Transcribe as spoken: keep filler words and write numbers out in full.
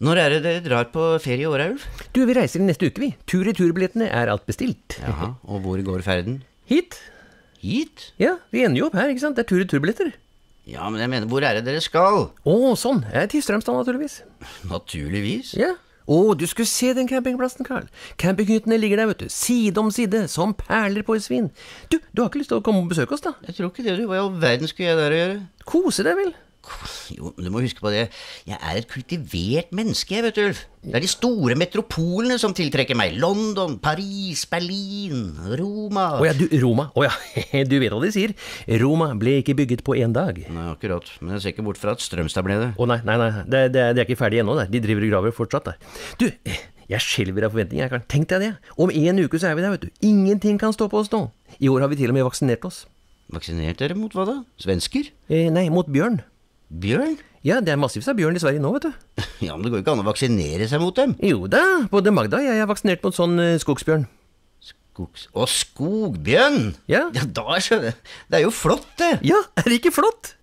Når er det dere drar på ferie i år, Ulf? Du, vi reiser neste uke, vi. Tur-i-tur-billettene er alt bestilt. Jaha, og hvor går ferden? Hit? Hit? Ja, vi ender jo opp her, ikke sant? Det er tur-i-tur-billetter. Ja, men jeg mener, hvor er det dere skal? Å, sånn. Jeg er til Strømstad, naturligvis. Naturligvis. Ja. Å, du skulle se den campingplassen, Karl. Campinghyttene ligger der, vet du. Side om side, som perler på et svin. Du, du har ikke lyst til å komme og besøke oss, da? Jeg tror ikke det, du. Hva i all verden skulle jeg der å gjøre? Kose deg vel? Jo, men du må huske på det. Jeg er et kultivert menneske, vet du, Ulf. Det er de store metropolene som tiltrekker meg. London, Paris, Berlin, Roma. Åja, du, Roma. Åja, du vet hva de sier. Roma ble ikke bygget på en dag. Nei, akkurat. Men jeg ser ikke bort fra at Strømstad ble det. Å nei, nei, nei. Det, det, det er ikke ferdig ennå, der. De driver og graver fortsatt der. Du, jeg skjelver av forventninger, jeg kan. Tenk deg det. Om en uke så er vi der, vet du. Ingenting kan stoppe oss nå. I år har vi til og med vaksinert oss. Vaksinert dere mot hva da? Svensker? Eh, nei, mot bjørn. Bjørn? Ja, det er massivt av bjørn i Sverige nå, vet du. Ja, men det går ikke an å vaksinere seg mot dem. Jo da, både Magda og jeg er vaksinert mot sånn uh, skogsbjørn. Skogs... Og skogbjørn? Ja. Ja, da skjønner jeg. Det er jo flott, det. Ja, er det ikke flott?